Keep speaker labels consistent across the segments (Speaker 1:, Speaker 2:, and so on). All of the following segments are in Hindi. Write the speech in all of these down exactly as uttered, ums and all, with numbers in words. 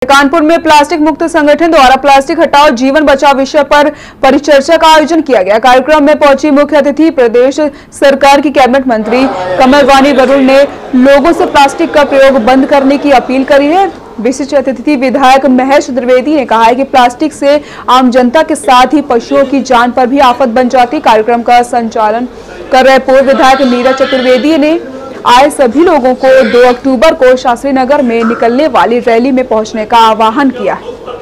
Speaker 1: कानपुर में प्लास्टिक मुक्त संगठन द्वारा प्लास्टिक हटाओ जीवन बचाओ विषय पर परिचर्चा का आयोजन किया गया। कार्यक्रम में पहुंची मुख्य अतिथि प्रदेश सरकार की कैबिनेट मंत्री कमल वानी वरुण ने लोगों से प्लास्टिक का प्रयोग बंद करने की अपील करी है। विशिष्ट अतिथि विधायक महेश द्विवेदी ने कहा है कि प्लास्टिक से आम जनता के साथ ही पशुओं की जान पर भी आफत बन जाती। कार्यक्रम का संचालन कर रहे पूर्व विधायक नीरज चतुर्वेदी ने आए सभी लोगों को दो अक्टूबर को शास्त्री नगर में निकलने वाली रैली में पहुंचने का आह्वान किया।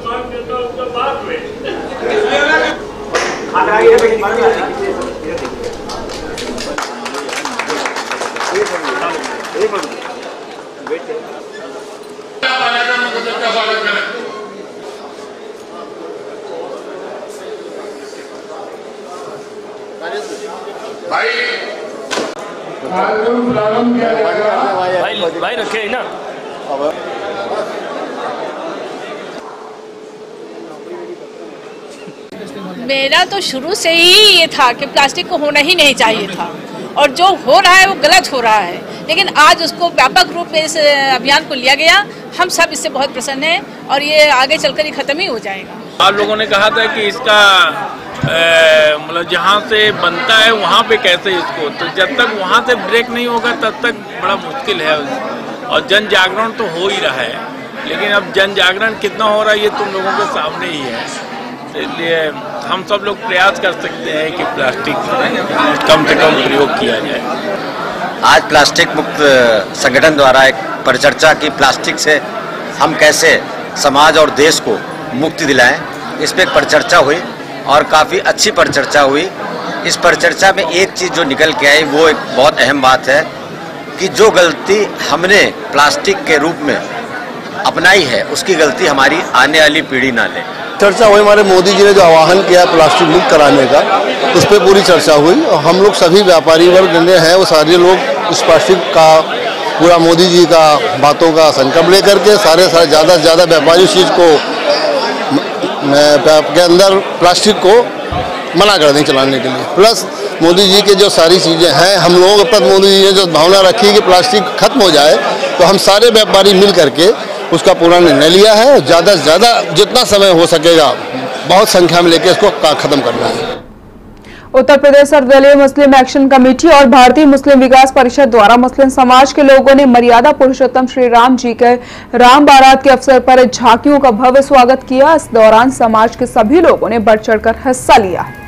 Speaker 2: भाई भाई रखे ना।
Speaker 3: मेरा तो शुरू से ही ये था कि प्लास्टिक को होना ही नहीं चाहिए था और जो हो रहा है वो गलत हो रहा है, लेकिन आज उसको व्यापक रूप में इस अभियान को लिया गया। हम सब इससे बहुत प्रसन्न हैं और ये आगे चलकर ये खत्म ही हो जाएगा।
Speaker 2: आप लोगों ने कहा था कि इसका मतलब जहाँ से बनता है वहाँ पे कैसे इसको, तो जब तक वहाँ से ब्रेक नहीं होगा तब तक बड़ा मुश्किल है। और जन जागरण तो हो ही रहा है, लेकिन अब जन जागरण कितना हो रहा है ये तुम लोगों के सामने ही है। इसलिए हम सब लोग प्रयास कर सकते हैं कि प्लास्टिक कम से कम प्रयोग किया जाए।
Speaker 4: आज प्लास्टिक मुक्त संगठन द्वारा एक परिचर्चा की, प्लास्टिक से हम कैसे समाज और देश को मुक्ति दिलाएं, इस पर एक परिचर्चा हुई और काफ़ी अच्छी परिचर्चा हुई। इस परिचर्चा में एक चीज़ जो निकल के आई वो एक बहुत अहम बात है कि जो गलती हमने प्लास्टिक के रूप में अपनाई है उसकी गलती हमारी आने वाली पीढ़ी ना ले।
Speaker 5: चर्चा हुई, हमारे मोदी जी ने जो आह्वान किया प्लास्टिक मुक्त कराने का, उस पर पूरी चर्चा हुई और हम लोग सभी व्यापारी वर्ग जितने हैं वो सारे लोग इस प्लास्टिक का पूरा मोदी जी का बातों का संकल्प लेकर के सारे सारे ज़्यादा से ज़्यादा व्यापारी चीज़ को के अंदर प्लास्टिक को मना कर दें चलाने के लिए। प्लस मोदी जी के जो सारी चीज़ें हैं, हम लोगों के मोदी जी ने जो भावना रखी कि प्लास्टिक खत्म हो जाए, तो हम सारे व्यापारी मिल करके उसका पूरा निर्णय लिया है। ज़्यादा से ज़्यादा जितना समय हो सकेगा बहुत संख्या में लेकर इसको खत्म करना है।
Speaker 1: उत्तर प्रदेश सर्वदलीय मुस्लिम एक्शन कमेटी और भारतीय मुस्लिम विकास परिषद द्वारा मुस्लिम समाज के लोगों ने मर्यादा पुरुषोत्तम श्री राम जी के राम बारात के अवसर पर झांकियों का भव्य स्वागत किया। इस दौरान समाज के सभी लोगों ने बढ़ चढ़कर हिस्सा लिया।